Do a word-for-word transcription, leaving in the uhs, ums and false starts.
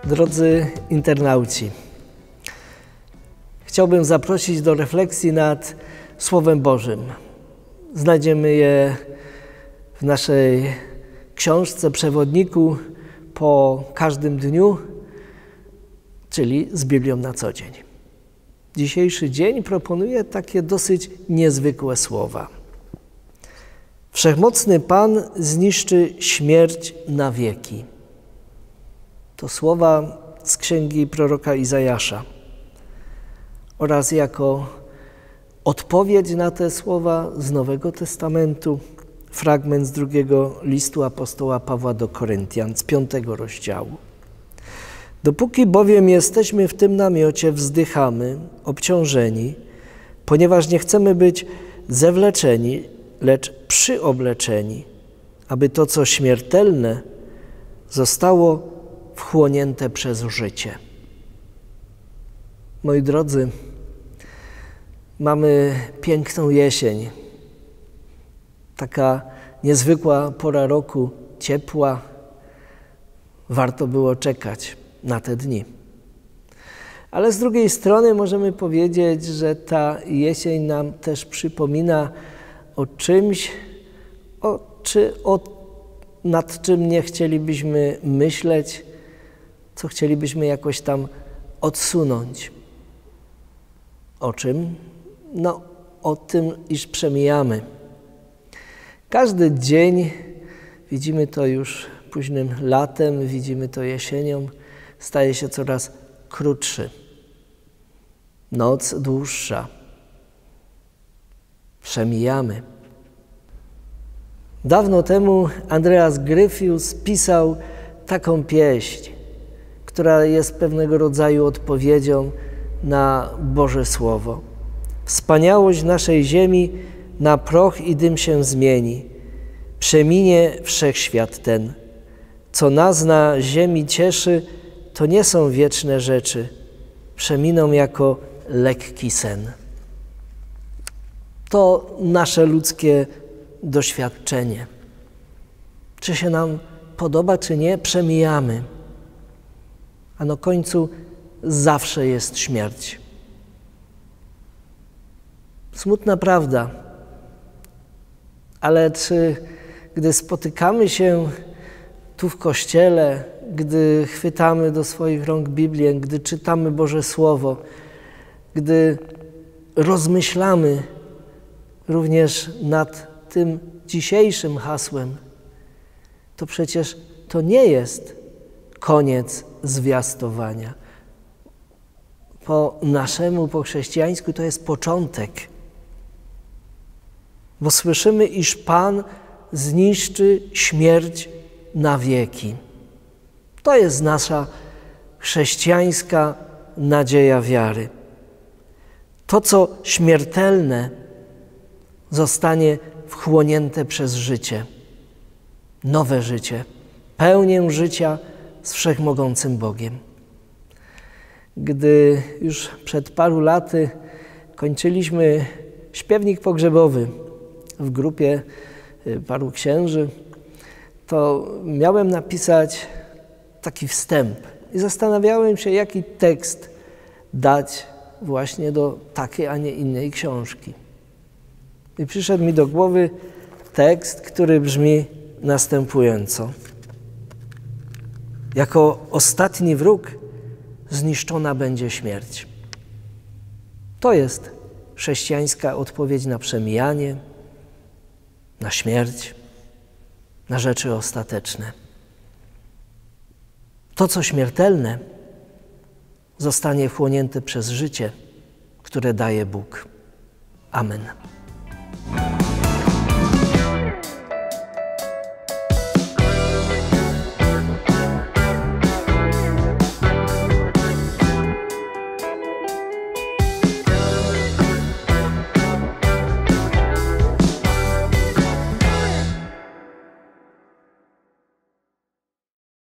Drodzy internauci, chciałbym zaprosić do refleksji nad Słowem Bożym. Znajdziemy je w naszej książce, przewodniku po każdym dniu, czyli z Biblią na co dzień. Dzisiejszy dzień proponuje takie dosyć niezwykłe słowa. Wszechmocny Pan zniszczy śmierć na wieki. To słowa z księgi proroka Izajasza oraz jako odpowiedź na te słowa z Nowego Testamentu fragment z drugiego listu apostoła Pawła do Koryntian z piątego rozdziału. Dopóki bowiem jesteśmy w tym namiocie, wzdychamy, obciążeni, ponieważ nie chcemy być zewleczeni, lecz przyobleczeni, aby to, co śmiertelne, zostało wchłonięte przez życie. Moi drodzy, mamy piękną jesień. Taka niezwykła pora roku, ciepła. Warto było czekać na te dni. Ale z drugiej strony możemy powiedzieć, że ta jesień nam też przypomina o czymś, o, czy, o, nad czym nie chcielibyśmy myśleć, co chcielibyśmy jakoś tam odsunąć. O czym? No, o tym, iż przemijamy. Każdy dzień, widzimy to już późnym latem, widzimy to jesienią, staje się coraz krótszy. Noc dłuższa. Przemijamy. Dawno temu Andreas Gryfius pisał taką pieśń, która jest pewnego rodzaju odpowiedzią na Boże Słowo. Wspaniałość naszej ziemi na proch i dym się zmieni. Przeminie wszechświat ten. Co nas na ziemi cieszy, to nie są wieczne rzeczy. Przeminą jako lekki sen. To nasze ludzkie doświadczenie. Czy się nam podoba, czy nie, przemijamy. A na końcu zawsze jest śmierć. Smutna prawda. Ale czy gdy spotykamy się tu w kościele, gdy chwytamy do swoich rąk Biblię, gdy czytamy Boże Słowo, gdy rozmyślamy również nad tym dzisiejszym hasłem, to przecież to nie jest koniec zwiastowania. Po naszemu, po chrześcijańsku to jest początek. Bo słyszymy, iż Pan zniszczy śmierć na wieki. To jest nasza chrześcijańska nadzieja wiary. To, co śmiertelne, zostanie wchłonięte przez życie. Nowe życie, pełnię życia z Wszechmogącym Bogiem. Gdy już przed paru laty kończyliśmy śpiewnik pogrzebowy w grupie paru księży, to miałem napisać taki wstęp i zastanawiałem się, jaki tekst dać właśnie do takiej, a nie innej książki. I przyszedł mi do głowy tekst, który brzmi następująco. Jako ostatni wróg zniszczona będzie śmierć. To jest chrześcijańska odpowiedź na przemijanie, na śmierć, na rzeczy ostateczne. To, co śmiertelne, zostanie wchłonięte przez życie, które daje Bóg. Amen.